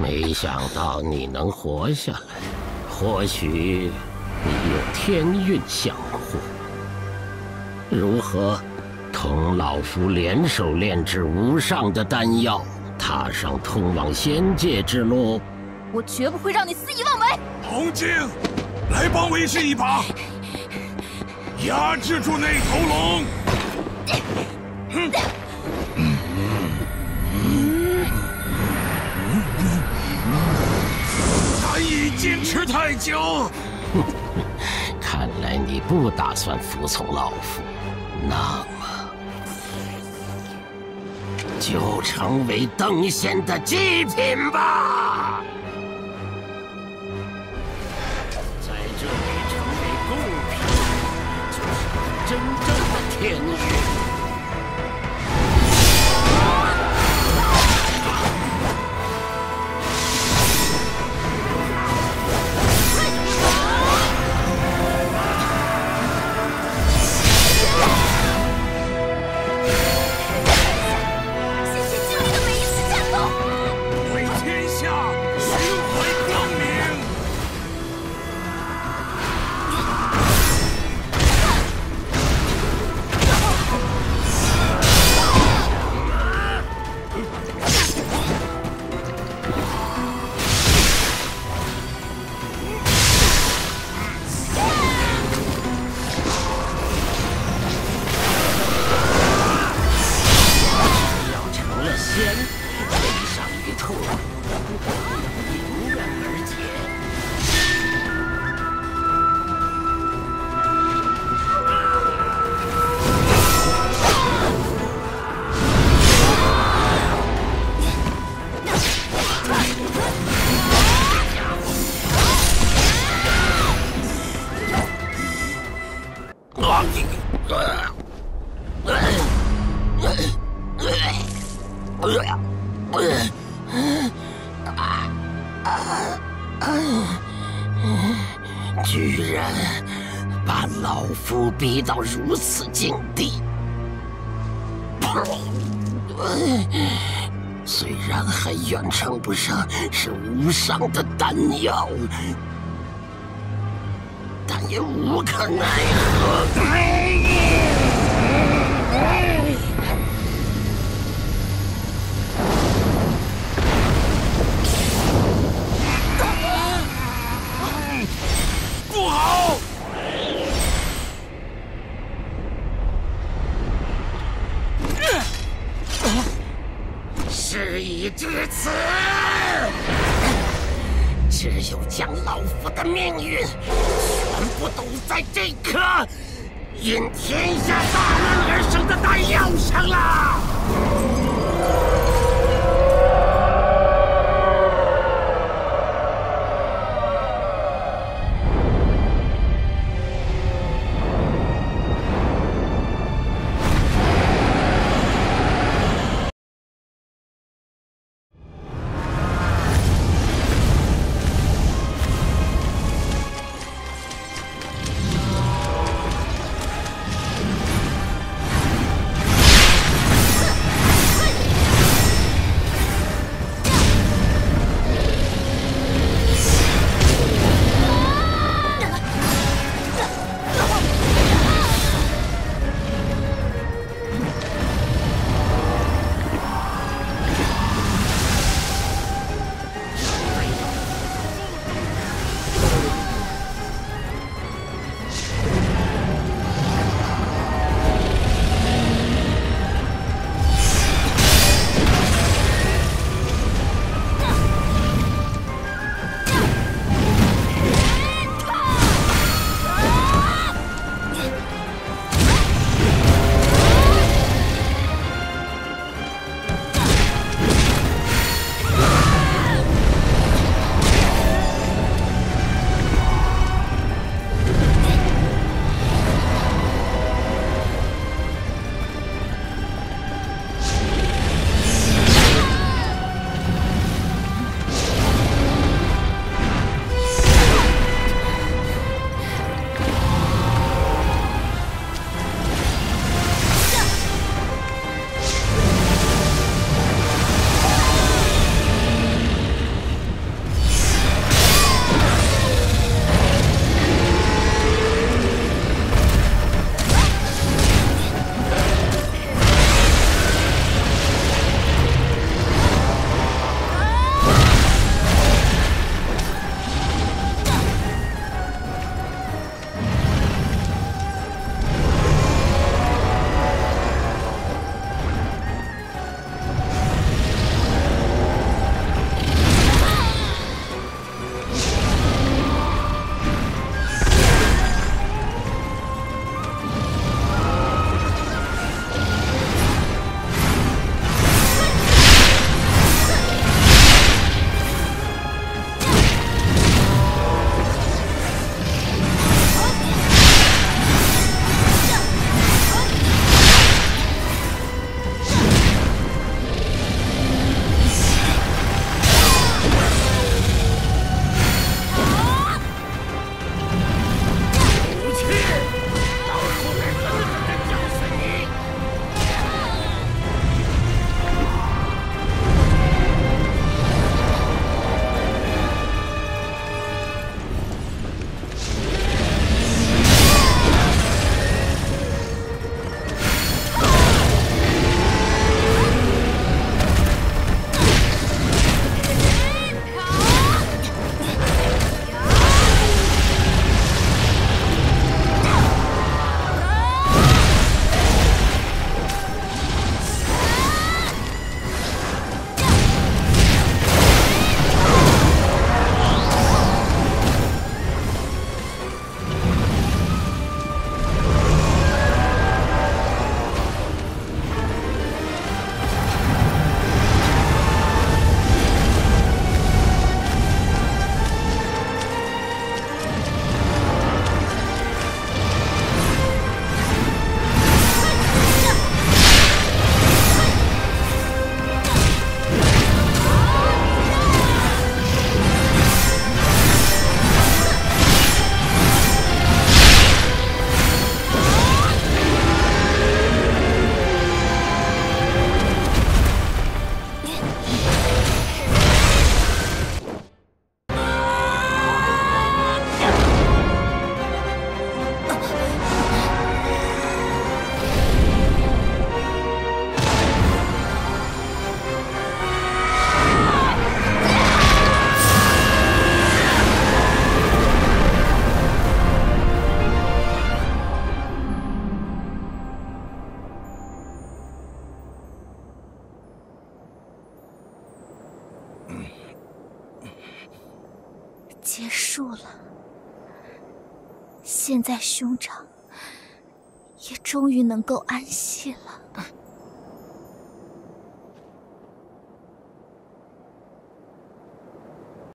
没想到你能活下来，或许你有天运相护。如何同老夫联手炼制无上的丹药，踏上通往仙界之路？ 我绝不会让你肆意妄为！ 铜镜，来帮为师一把，压制住那头龙！难以坚持太久。 看来你不打算服从老夫，那么就成为登仙的祭品吧。在这里成为贡品，就是真正的天运。 居然把老夫逼到如此境地，虽然还远称不上是无上的丹药，但也无可奈何。 不好！ 事已至此，只有将老夫的命运全部赌在这颗因天下大乱而生的丹药上了。 快点！ 结束了。现在兄长也终于能够安息了。